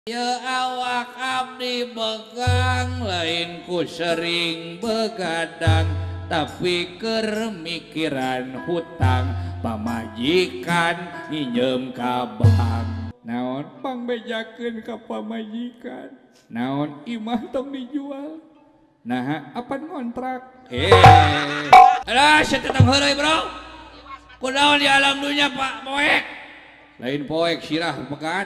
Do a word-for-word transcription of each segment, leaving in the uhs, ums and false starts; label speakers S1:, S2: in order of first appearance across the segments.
S1: Ya awak abdi begang lain ku sering begadang tapi keur mikiran hutang pamajikan nginjem ka bank. Naon pang bejakeun ka pamajikan, naon imah tong dijual, nah apa ngontrak. Eh alah setetang heureuy bro, kunaon di alam dunia pak poek lain poek sirah pegat.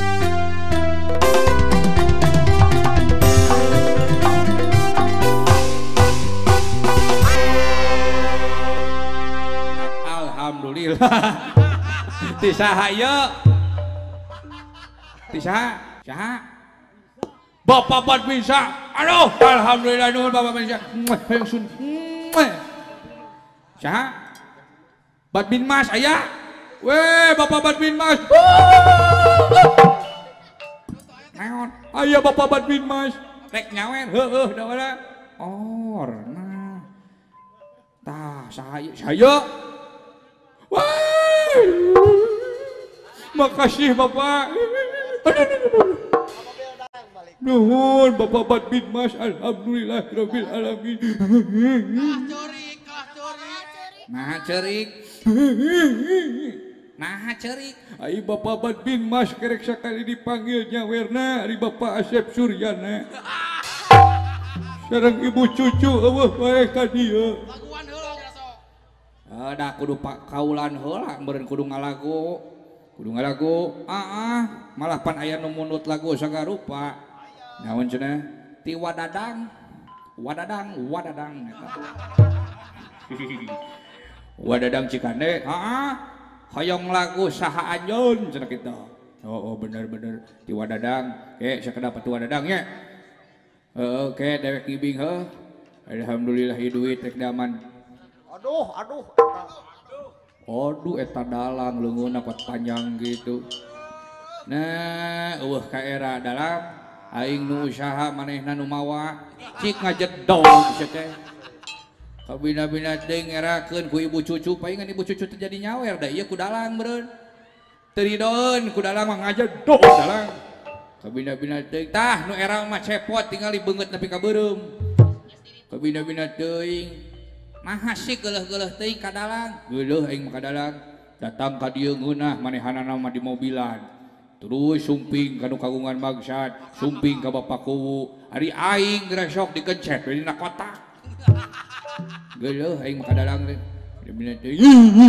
S1: Alhamdulillah. Tisaha yuk. Tisaha, saha. Bapak bat bisa. Aduh, alhamdulillah nuhun Bapak bisa. Hayang sun. Saha? Bat bin Mas aya? Weh, Bapak bat bin Mas. Naon? Aya Bapak bat bin Mas. Rek nyawer, heueuh da wala. Or, nah. Tah, saha saya. Wah, makasih Bapak. Nuhun Bapak bat bin Mas, alhamdulillah rabbil alamin. Nah cerik, nah cerik. Ai Bapak bat bin Mas kerek sakali dipanggil nyawerna ari Bapak Asep Suryana. Sareng ibu cucu eueuh bae ka dieu. Ada kudu pak kaulan heula meureun kudu ngalagu kudu ngalagu ah malah pan aya nu munut lagu sagarupa naon cenah ti wadadang wadadang wadadang eta wadadang cikande heeh hoyong lagu saha anjeun cenah kitu. Oh, oh bener-bener ti wadadang ke sakedap ti wadadang nya heeh ke dewek ibing heuh alhamdulillah duit rek daman.
S2: Aduh, aduh,
S1: aduh, eta dalang leungeunna pot panjang gitu. Nah, eueuh ka era dalang, aing nu usaha manehna nu mawa, cik ngajedog sia teh. Kabina-bina deung ngerakeun ku ibu cucu, paingan ibu cucu teh jadi nyawer da ieu ku dalang meureun. Teu ridoeun ku dalang mah ngajedog dalang. Kabina-bina deung tah nu era mah cepot tinggal beungeut nepi ka beureum. Kabina-bina teuing nah sih geuleuh-geuleuh teuing ka dalang, geuleuh aing mah ka dalang, datang ka dieu ngeunah manehanana mah di mobilan. Terus sumping ka nu kagungan magsad, sumping ka Bapak Kuwu, ari aing gresok dikencet we dina kotak. Geuleuh aing mah ka dalang teh. Dina teuing.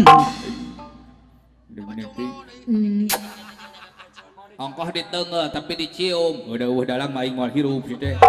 S1: Dina teuing. Ongkoh diteungeuh tapi dicium, udah-udah dalang mah aing moal hirup kieu teh.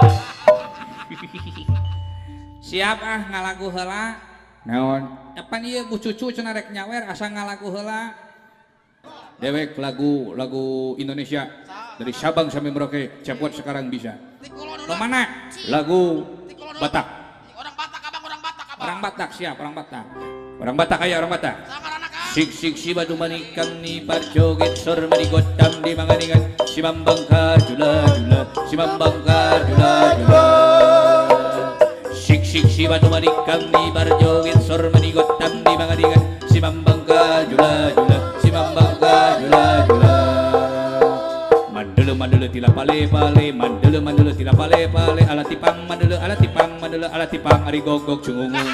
S1: Siap ah ngalagu heula. Naon? Epan ieu bu cucu cenah rek nyawer asa ngalagu heula. Dewek lagu lagu Indonesia dari Sabang sampai Merauke cepot sekarang bisa. Lo mana? Lagu Batak.
S2: Orang Batak abang, orang Batak abang.
S1: Orang Batak siap, orang Batak. Orang Batak aya orang Batak. Sik sik si batu manikang ni parjoget sor manigotam di manganingan si Bambang kadula dula si Bambang kadula dula. Sik sik si batu manikang ni barjoget sor manigotam di manganingan si Bambang kadula dula si Bambang kadula dula. Mandele mandele tila pale pale mandele mandele tila pale pale ala tipang mandele ala tipang mandele ala tipang ari gogok cungungung.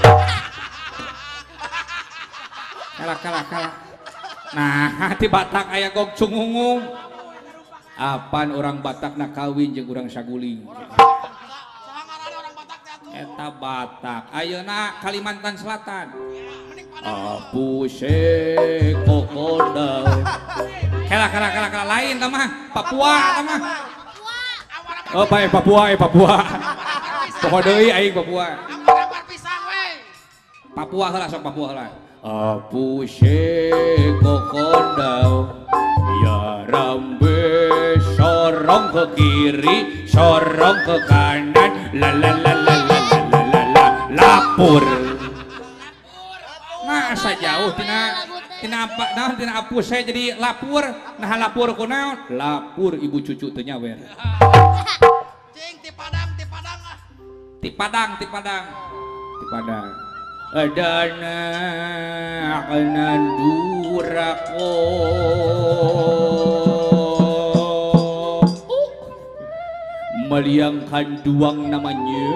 S1: Kalah kalah kalah. Nah hati Batak aya gog cungungung. Apan orang Batak nak kawin jeung urang saguling. Eta Batak ayeuna Kalimantan Selatan. Apuse kokodau. Kalah kalah kalah kalah lain tah mah Papua tah mah. Oh bae Papua eh Papua. Poho deui aing Papua. Papua heula sok Papua heula. Apuse kokodau ya rambe sorong ke kiri sorong ke kanan la la la la la la la la lapur. Masa jauh tina tina apa nah tina apus saya jadi lapur nah lapur kunaon lapur ibu cucu teu nyawer.
S2: Cing ti Padang ti Padang ah.
S1: Ti Padang ti Padang ti Padang. Adana akanan durako Maliang kanduang namanya.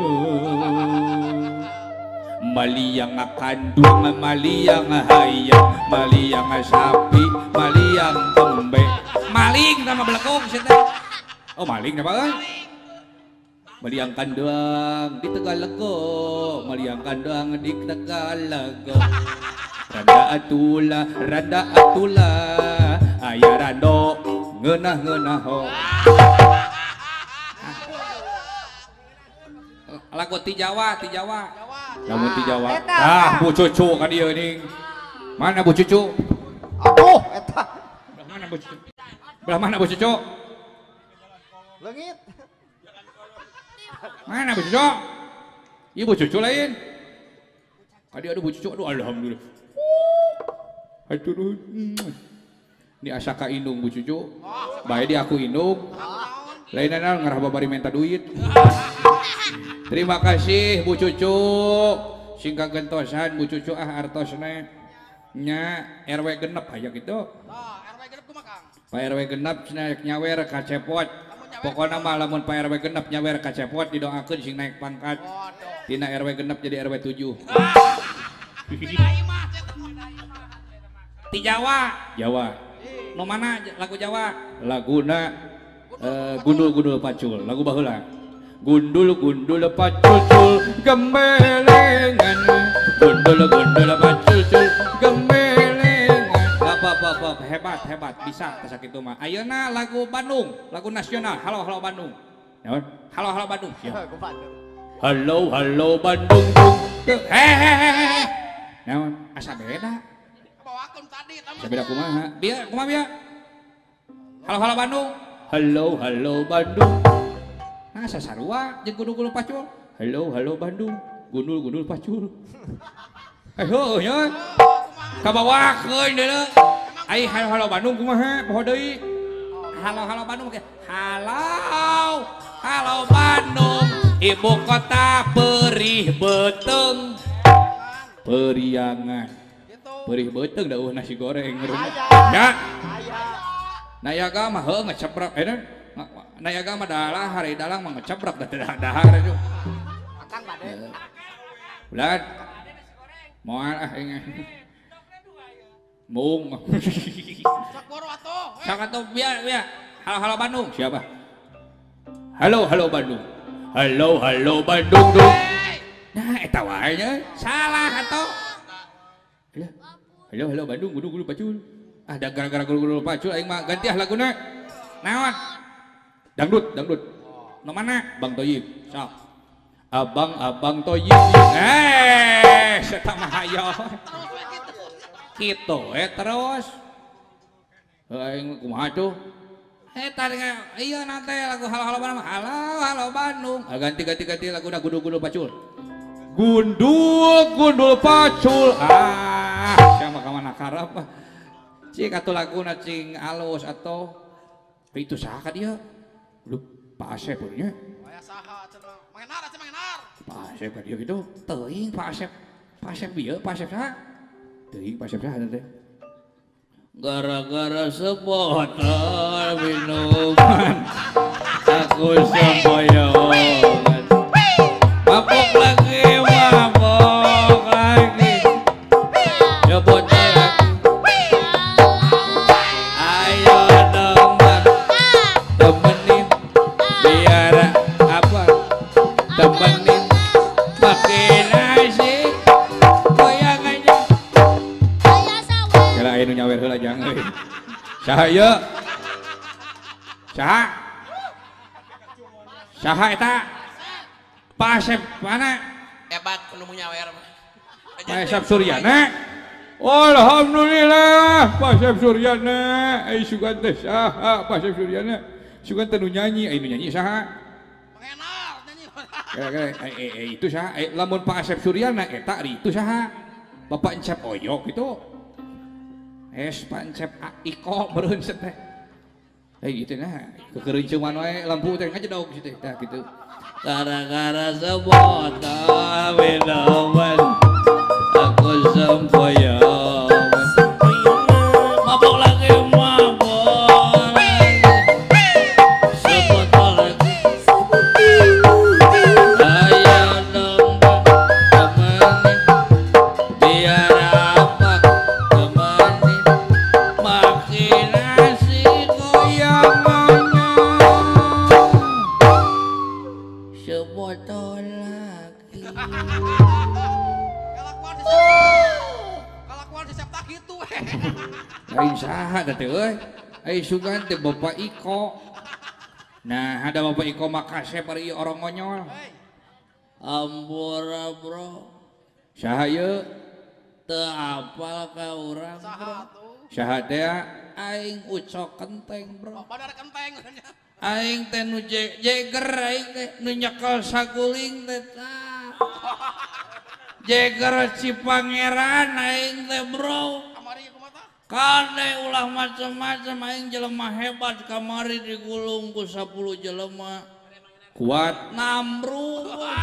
S1: Maliang kanduang, maliang hayam, maliang sapi, maliang tembe. Maling nama belakang situ. Oh maling apa kan? Maliang kanduang di Tegalago, maliang kanduang di Tegalago. Randa atula, randa atula, ayah rando, ngenah ngenah ho. Lagu ti Jawa, ti Jawa. Lagu ti Jawa. Ah, Bu Cucu kan dia nih. Mana Bu Cucu?
S2: Aduh, eta.
S1: Belah mana Bu Cucu? Belah mana Bu Cucu?
S2: Leungit.
S1: Mana Bu Cucu? Ibu Cucu lain. Aduh aduh Bu Cucu, aduh alhamdulillah. Aduh. Ini asa ka indung Bu Cucu. Bae di aku indung. Lainnya ngarah babari minta duit. Terima kasih Bu Cucu. Singkat gentosan Bu Cucu ah artosna nya R W genep aya gitu.
S2: Nah, R W genep kumaha Kang?
S1: Pak R W genep naik nyawer ka cepot. Pokoknya mah lamun Pak R W genep nyawer ka cepot didoakeun sing naik pangkat. Tina R W genep jadi R W tujuh. Ti Jawa. Jawa. Nu mana lagu Jawa? Laguna uh, gundul-gundul pacul. Lagu baheula. Gundul-gundul pacul-cul gembelengan. Gundul-gundul pacul-cul gembelengan. Apa-apa hebat hebat bisa tas kitu mah. Ayeuna lagu Bandung, lagu nasional. Halo halo Bandung. Naon? Halo halo Bandung. Siap. Halo halo Bandung. Hehehe. Naon? Asa beda.
S2: Bawakeun tadi tama.
S1: Asa beda kumaha? Bieu kumaha bieu? Halo halo Bandung. Halo halo Bandung. Nah, sasarua jeung gundul-gundul pacul. Halo halo Bandung. Gundul-gundul pacul. Ayo nya. Kabawakeun deui. Ai halo halo Bandung kumaha? Poho deui. Halo halo Bandung oke. Halo. Halo Bandung. Ibu kota perih beteng. Periangan. Perih beteng dauh nasi goreng. Ya. Nayaga mah heuh ngeceprek eh Nayaga mah dalah hari dalang mah ngeceprek da dahar itu.
S2: Akang bade.
S1: Bulan. Moal ah ingat. Mung.
S2: Sok boro atuh.
S1: Sok atuh biar biar. Halo halo Bandung. Siapa? Halo halo Bandung. Halo halo Bandung dong. Nah eta wae nya. Salah atuh. Halo halo Bandung gudu-gudu pacul. Ah da gara-gara gudu-gudu pacul aing mah ganti ah laguna. Naon? Dangdut, dangdut. Nu mana? Bang Toyib. Sok. Abang Abang Toyib. Eh, eta mah hayo. Kitu eh terus. Aing kumaha tuh? Eta ieu nanti lagu halo halo Bandung. Halo halo Bandung. Ah ganti ganti ganti laguna gudu-gudu pacul. Gundul gundul pacul. Ah, siapa ka mana karep? Cik atuh laguna cing alus atau itu saha ka dia? Lu Pak Asep punya.
S2: Aya saha cenah? Mangenar atuh mangenar.
S1: Pak Asep ka dia gitu. Teuing Pak Asep. Pak Asep ieu, Pak Asep saha? Teuing Pak Asep saha teh? Gara-gara sebotol minuman aku semboyongan. Mabok lagi, mabok lagi. Ya botol lagi. Ayo dong bang, temenin biar apa? Temenin pakai nasi goyangannya. Kira ayo nyawer heula jangan. Saha ieu? Saha? Saha eta? Pak Asep mana?
S2: Hebat kudu nyawer.
S1: Pak Asep Suryana. Alhamdulillah Pak Asep Suryana. Ai sugan teh saha Pak Asep Suryana? Sugan teh nu nyanyi, ai nu nyanyi saha?
S2: Mangenar nyanyi.
S1: Kira-kira eh eh itu saha? Eh lamun Pak Asep Suryana eta ari itu saha? Bapak Encep Oyok itu. Es Pak Encep Iko meureun teh. Eh gitu nah, kekereuncuman wae lampu teh ngajedog situ tah gitu. Gara-gara sebotol minuman aku sempoyongan. Mabok lagi, mabok lagi. Sebotol lagi. teh euy. Ai sugan teh Bapak Iko. Nah, ada Bapak Iko makasih pari orang ngonyol.
S3: Ampura bro,
S1: Saha ieu?
S3: teu apal ka urang bro.
S2: Saha tuh?
S1: Saha teh?
S3: Aing ucok kenteng bro.
S2: Oh, badar kenteng.
S3: Aing teh nu je- jeger aing teh nu nyekel saguling teh tah. Jeger si pangeran aing teh bro.
S2: Kamari kumaha?
S3: Kade ulah macem-macem aing jelema hebat kamari digulung ku sepuluh jelema.
S1: Kuat.
S3: Namru.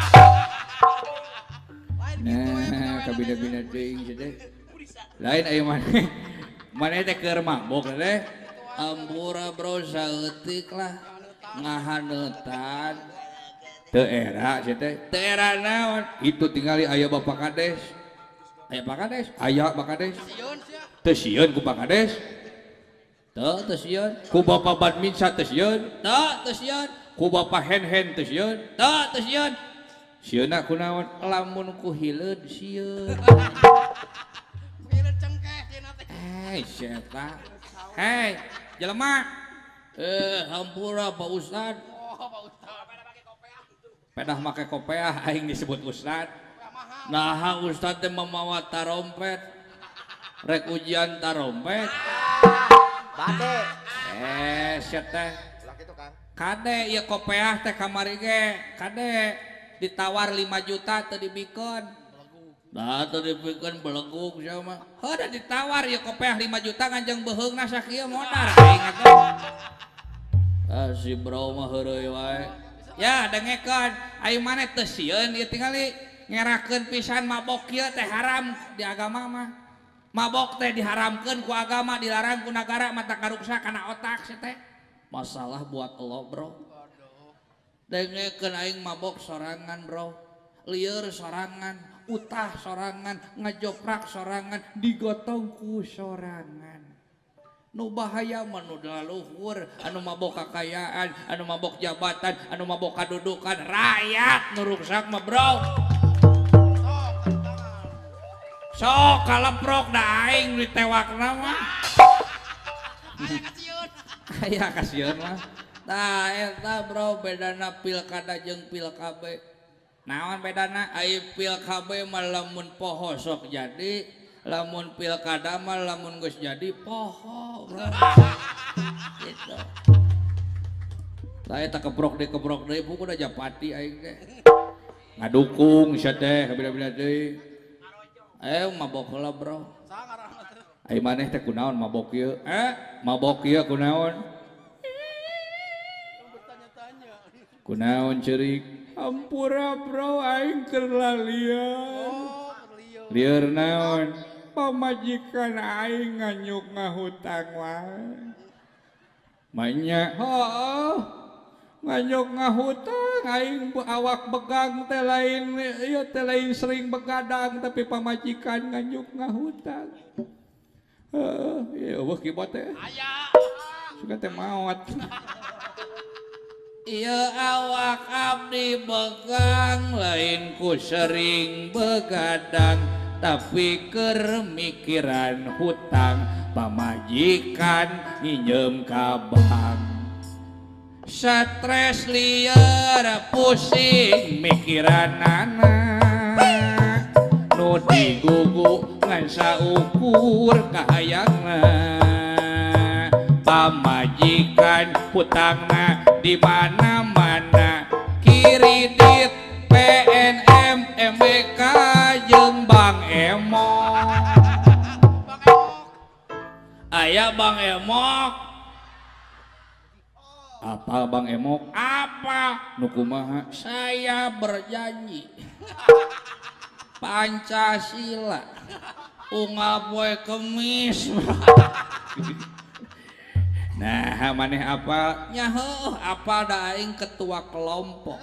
S2: Lain gitu we
S1: Nah, kabina-bina teuing teh. Lain aya maneh. Maneh teh keur mabok teh.
S3: Ampura bro saeutik lah ngahaneutan.
S1: Teu era sia teh.
S3: Teu era naon?
S1: Itu tinggali aya Bapak Kades. Aya Pak Kades? Aya Pak Kades.
S2: sieun sia.
S1: Teu sieun ku Pak Kades.
S3: Teu teu sieun.
S1: Ku Bapak Badminsa teu sieun.
S3: Teu teu sieun.
S1: Ku Bapak Hen-hen teu sieun.
S3: Teu teu sieun.
S1: Sieunna kunaon?
S3: Lamun ku hileud sieun.
S2: Pilih cengkeh cenah teh.
S1: Hei, sieta. Hei, jelema.
S3: Eh, hampura Pak Ustad.
S2: Oh, Pak Ustaz. Pada pakai kopiah.
S1: Pedah make kopeah aing disebut ustad.
S2: Kopiah mahal.
S3: Nah, Ustad teh mamawa tarompet. Rek ujian tarompet.
S4: Bade.
S1: Eh, sia teh.
S4: Ulah kitu Kang.
S1: Kade ieu kopeah teh kamari ge. Kade ditawar lima juta teu dibikeun.
S3: Nah, teu dipikeun beleguk sia mah.
S1: Heuh ditawar ieu kopeah lima juta nganjeng beheungna sakieu modar aing atuh.
S3: Ah, si bro mah heureuy wae.
S1: Ya dengekeun aing maneh teu sieun ieu tingali ngerakeun pisan mabok ieu teh haram di agama mah. Mabok teh diharamkeun ku agama, dilarang ku nagara, mata karuksa kana otak sia teh.
S3: Masalah buat lo bro. Dengekeun aing mabok sorangan bro. Lieur sorangan, utah sorangan, ngajoprak sorangan, digotong ku sorangan. Nu bahaya mah nu luhur, anu mabok kakayaan, anu mabok jabatan, anu mabok kadudukan, rakyat nu ruksak mah bro. Sok kaleprok da aing ditewakna mah.
S2: Aya ka sieun.
S1: Aya kasieun mah.
S3: Tah eta bro bedana pilkada jeung pilkabe.
S1: Naon bedana?
S3: Ai pilkabe mah lamun poho sok jadi, lamun pilkada mah lamun geus jadi poho bro. Gitu.
S1: Lah eta kebrok deui kebrok deui buku da japati aing teh. Ngadukung sia teh kabina-bina deui.
S3: Eh mabok heula bro.
S2: Saha ngaranna teh?
S1: Ai maneh teh kunaon mabok ieu? Eh, mabok ieu kunaon?
S2: Bertanya-tanya.
S1: Kunaon ceurik? Ampura bro aing keur lalian.
S2: Oh, berlieu.
S1: Lieur naon? Pamajikan aing nganyuk ngahutang wae. Manya, heuh. Nganyuk ngahutang aing awak begang teh lain ieu teh lain sering begadang tapi pamajikan nganyuk ngahutang. Heuh, ieu eueuh kieu teh.
S2: Aya.
S1: Suka teh maot.
S3: Ieu awak abdi begang lain ku sering begadang tapi keur mikiran hutang pamajikan nginjem ka bank. Stres lieur pusing mikiranana nu digugu ngan saukur kahayangna pamajikan hutangna di mana-mana kiridit P N M M B K jeung Bang Emok.
S2: Bang Emok.
S3: Aya Bang Emok.
S1: Apa Bang Emok?
S3: Apa?
S1: Nu kumaha?
S3: Saya berjanji Pancasila unggal poe Kemis.
S1: Nah, maneh apa?
S3: Nya heuh apa da aing ketua kelompok.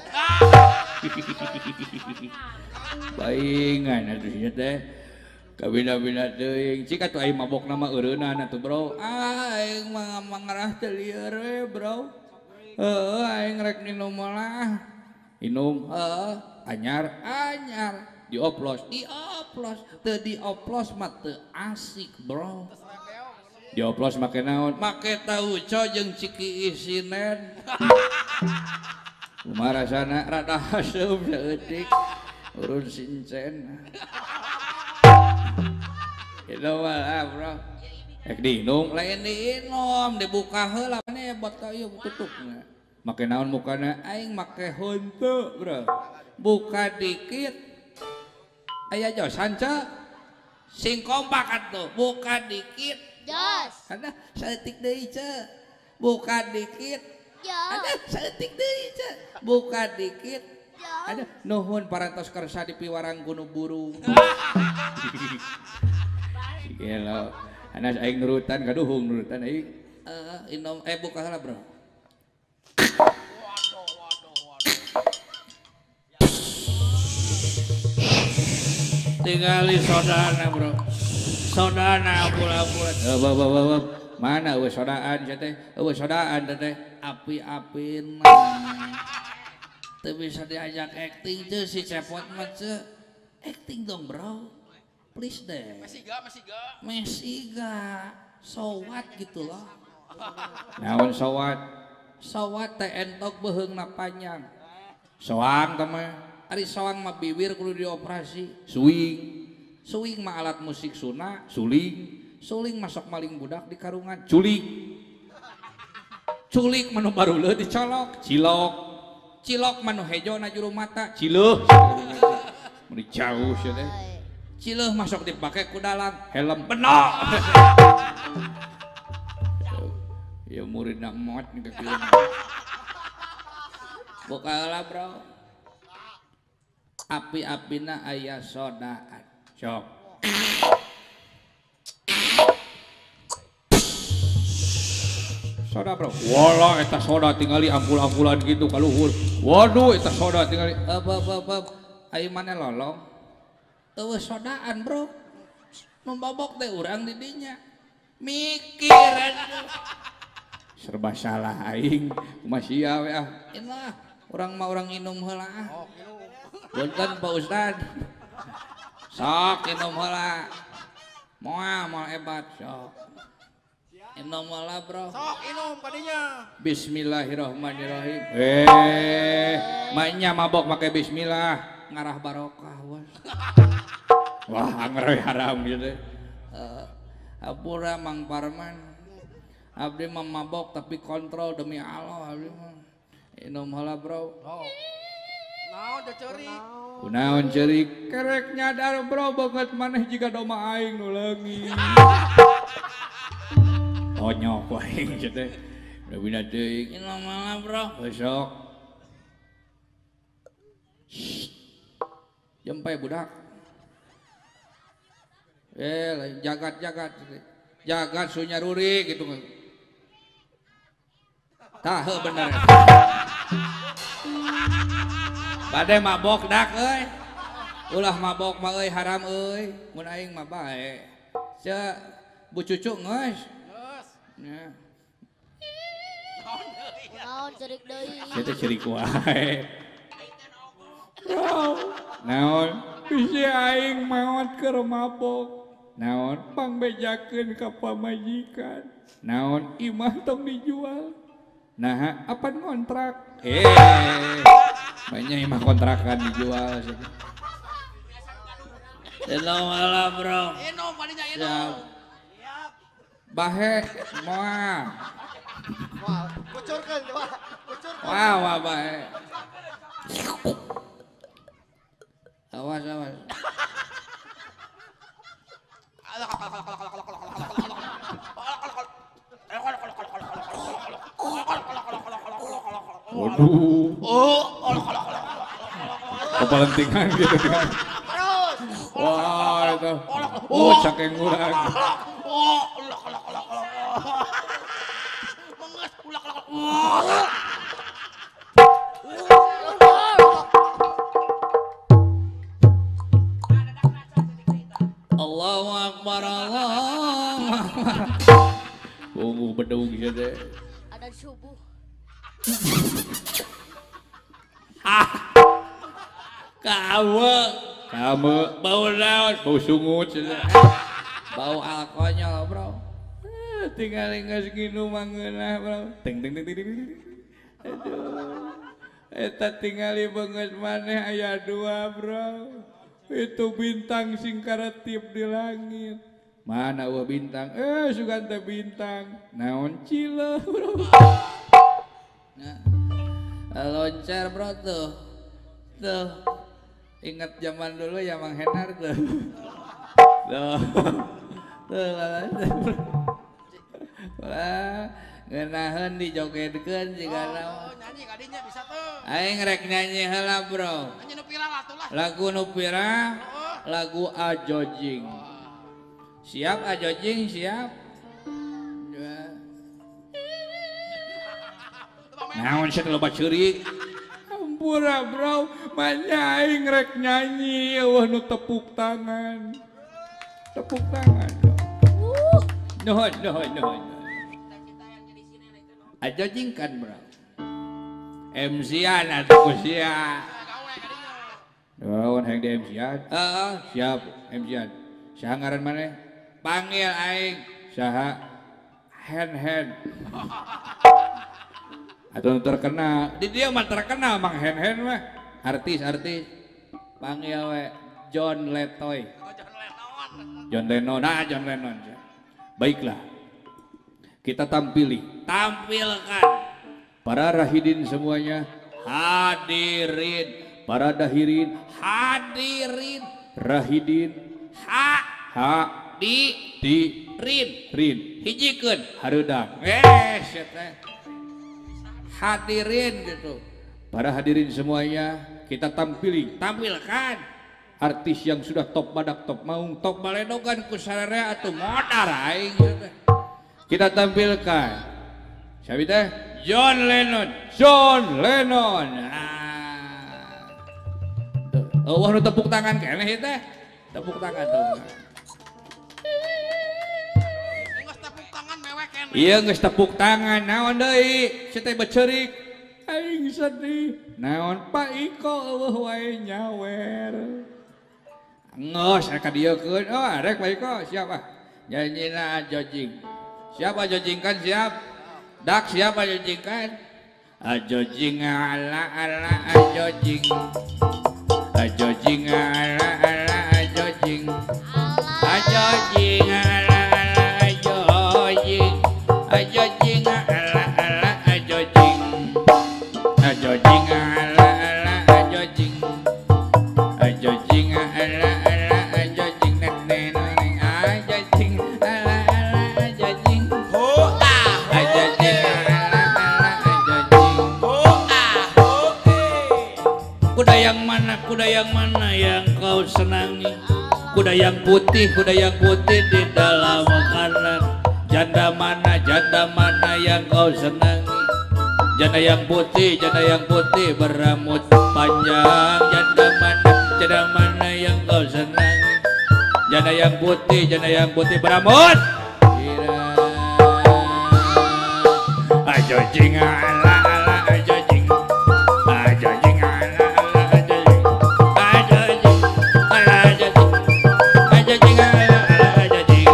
S1: Baingan atuh ieu teh. Kabina-bina teuing. Cik atuh aing mabok nama eureunana atuh, Bro.
S3: Ah, aing mah mangarah teu lieur we, Bro. Heeh, aing rek minum lah.
S1: Inum
S3: Heeh,
S1: anyar
S3: anyar
S1: dioplos.
S3: dioplos, teu dioplos mah teu asik, Bro.
S2: Terserah keong.
S1: Dioplos make naon?
S3: Make tauco jeung ciki isinen.
S1: Kumaha rasana?
S3: Rada haseup saeutik. Urun sincen.
S1: Itu mah bro. Ek diinum.
S3: Lain diinum, dibuka heula nih botol ieu tutupna.
S1: Make naon mukana?
S3: Aing make henteu, bro. Buka dikit. Aya josan ce. Sing kompak atuh, buka dikit.
S5: Jos.
S3: Ada saeutik deui ce. Buka dikit. Ada
S5: Jos.
S3: saeutik deui ce. Buka dikit.
S5: Jos.
S3: Ada nuhun parantos kersa di piwarang gunung burung.
S1: Gelo. Anas aing nurutan kaduhung nurutan aing.
S3: Eh, inom eh buka heula, bro. Tinggali sodana, bro. Sodana pula-pula.
S1: Eh, bab, bab, bab. Mana eueuh sodaan sia teh? Eueuh sodaan teh teh.
S3: Api-apin. Teu bisa diajak acting tuh si cepot mah ce. Acting dong, bro. Please deh.
S2: Masih ga, masih ga.
S3: Messi ga. So what gitu loh.
S1: Naon sowat?
S3: Sowat teh entok beheungna panjang.
S1: Soang teh mah.
S3: Ari soang mah bibir kudu dioperasi.
S1: Swing,
S3: Suing mah alat musik Sunda.
S1: suling,
S3: Suling masuk maling budak di karungan.
S1: culik,
S3: Culik manu baruleut dicolok.
S1: cilok,
S3: Cilok manu hejo na juru mata.
S1: cileuh. Mun jauh sia teh.
S3: Cileuh masuk dipake ku dalang.
S1: Helm benok. Ya muridna emot nih kakieu.
S3: Buka heula, bro. Api-apina aya sodaan.
S1: Sok. Soda bro. Wala eta soda tingali ampul-ampulan gitu ka luhur. Waduh eta soda tingali.
S3: Ep, ep, ep, ep. Ayo mana lolong? Eueuh sodaan, bro. Nu babok teh urang di dinya. Mikir atuh.
S1: Serba salah aing. Kumaha sia we ah.
S3: Inah, urang mah urang inum heula. Punten Pak Ustad. Sok inum heula. Moal moal hebat sok. Inum heula, bro.
S2: Sok inum kadinya.
S3: Bismillahirrahmanirrahim.
S1: Eh, mainnya mabok make bismillah.
S3: Ngarah barokah was.
S1: Wah, anger we haram gitu.
S3: Uh, Apura Mang Parman. Abdi mah mabok tapi kontrol demi Allah abdi mah. Inum heula, bro.
S2: Oh. Naon teh ceurik?
S1: Kunaon ceurik? Kerek nyadar bro banget maneh jiga doma aing nu leungit. Onyok aing cenah teh. Da bina teuing.
S3: Inum heula, bro.
S1: Besok
S3: Jempai budak. Eh, lain jagat-jagat. Jagat sunyaruri gitu kan. Tah heuh bener. Bade mabok dak euy. Ulah mabok mah euy haram euy. Mun aing mah bae. Ce Bu Cucu geus.
S2: Geus.
S3: Ya.
S5: Naon cerik deui.
S1: kita cerik wae. Bro, naon? Bisi aing maot keur mabok. Naon? Pangbejakeun ka pamajikan. Naon? Imah tong dijual. Nah, apa kontrak? Eh, banyak imah kontrakan dijual.
S3: Inum heula, bro.
S2: Inum kadinya
S3: Siap.
S2: inum.
S3: Bahe moal.
S4: Wah, kucurkeun wah, kucurkeun.
S3: Wah, wah bahe. Awas, awas.
S1: Waduh. Kepalentingan gitu kan.
S2: Terus.
S1: Wah, itu. Oh, saking urang.
S2: Oh, ulak ulak ulak ulak. Menges ulak ulak. ulak.
S3: Allahu Akbar, Allahu Akbar.
S1: Ungu bedung gitu deh.
S5: Ada subuh.
S3: Kawe.
S1: Kamu
S3: Bau naon?
S1: bau sungut sudah.
S3: Bau alkohol, bro. Eh, tinggal geus nginu mangeunah bro. Teng teng teng teng. Aduh. Eta tingali banget maneh aya dua bro. Itu bintang sing karetip di langit. Mana eueuh bintang? Eh sugan teh bintang. Naon cileuh bro. Nah, loncer bro tuh. Tuh. Ingat zaman dulu ya Mang Henar tuh. Tuh. Tuh loncer bro. Wah, ngeunaheun dijogetkeun sigana.
S2: Oh, nyanyi kadinya bisa tuh.
S3: Aing rek nyanyi heula bro.
S2: Nyanyi nu viral atuh lah.
S3: Lagu nu viral, lagu Ajojing. Siap Ajojing, siap. Naon sih loba ceurik. Ampura bro, manya aing rek nyanyi eueuh nu tepuk tangan. Tepuk tangan. Nuhun, nuhun, nuhun. Ajojing kan bro. M C-an atuh sia. Lawan hayang di M C-an. Heeh, siap M C-an. Saha ngaran maneh? Panggil aing. Saha? Hen hen. Atuh terkenal. Di dia mah terkenal Mang Hen Hen mah. Artis-artis. Panggil we John Letoy. John Lennon. Nah, John Lennon. Baiklah. Kita tampili. Tampilkan. Para rahidin semuanya hadirin. Para dahirin hadirin. Rahidin ha ha di di rin rin hijikeun hareudak. Eh teh. Hadirin gitu. Para hadirin semuanya kita tampili. Tampilkan artis yang sudah top badak top maung top baledogan ku sararea atuh modar aing. Kita tampilkan siapa teh? John Lennon. John Lennon. Nah. Eueuh nu tepuk tangan keneh teh. Tepuk tangan tuh.
S2: Geus tepuk tangan mewek keneh.
S3: Iya geus tepuk tangan. Naon deui? Si teh beceurik. Aing sedih. Naon Pak Iko eueuh wae nyawer. Ngos ka dieukeun. Oh, rek Pak Iko siap ah. Nyanyina Ajojing. Siap Ajojing kan siap. Dak siapa Ajojing kan? Ajojing ala ala Ajojing. Ajojing ala ala Ajojing. Ajojing ala ala Ajojing. Ajojing ala ala Ajojing. Ajojing ala ala Ajojing. Ajojing ala ala Ajojing. Neng neng Ajojing ala ala Ajojing. Kuda yang mana, kuda yang mana yang kau senangi? Kuda yang putih, kuda yang putih di dalam makanan. Janda mana, janda mana yang kau senangi? Janda yang putih, janda yang putih berambut panjang. Janda mana, janda mana yang kau senangi? Janda yang putih, janda yang putih berambut. Ajojing ala ala ajojing. Ajojing ala ala ajojing. Ajojing ala ajojing. Ajojing ala ala ajojing.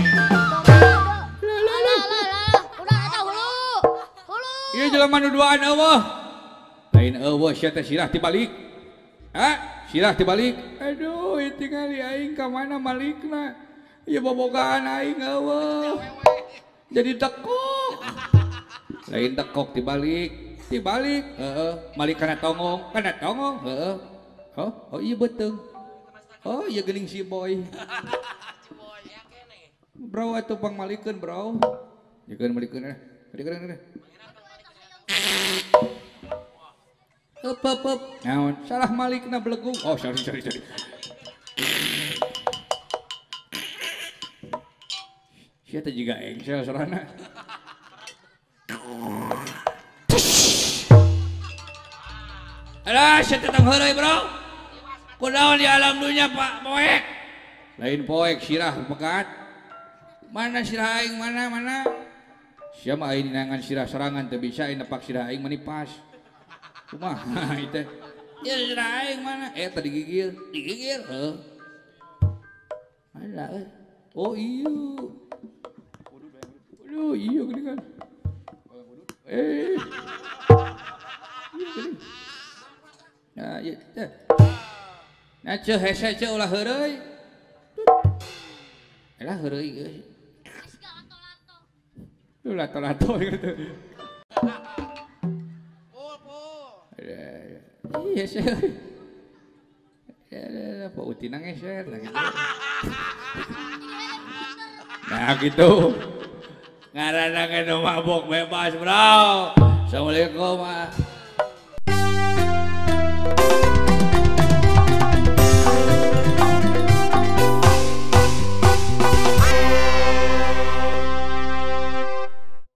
S5: Lah lah lah, udah eta hulu. Hulu.
S3: Ieu jelema nu duaan eueuh. Lain eueuh sia teh sirah tibalik. Hah? Sirah tibalik. Aduh, ieu tingali aing ka mana malikna. Ieu bobogaan aing eueuh. Jadi dekok. Lain dekok dibalik, dibalik, heeh, malik kana tongong, kana tongong, heeh. Oh, oh iya betul. Oh iya geuning si boy. Bro atuh pang malikeun, bro. Jakeun malikeun eh. Malikeun eh. Heup heup heup. Naon? Salah malikna belegung. Oh, sorry sorry sorry. Sia teh jiga engsel sorana. Alah, saya tetang heureuy bro. Kunaon di alam dunia Pak Poek? Lain Poek sirah pegat. Mana sirah aing mana mana? Sia mah aing nangan sirah serangan teu bisa aing nepak sirah aing manipas. Kumaha ieu teh? Ya sirah aing mana? Eh tadi gigir, digigir. Heuh. Mana euy? Oh iya.
S1: Oh iya gini kan. Eh. Iya gini. Nah, iya. Eh. Nah, ceh hese ceh ulah heureuy. Elah heureuy geus. Lu lato-lato gitu.
S2: Pul, pul.
S1: Iya sih. Ya, Pak Uti ngeser lah gitu. Nah gitu. Ngaranna ke mabok bebas, Bro. Assalamualaikum.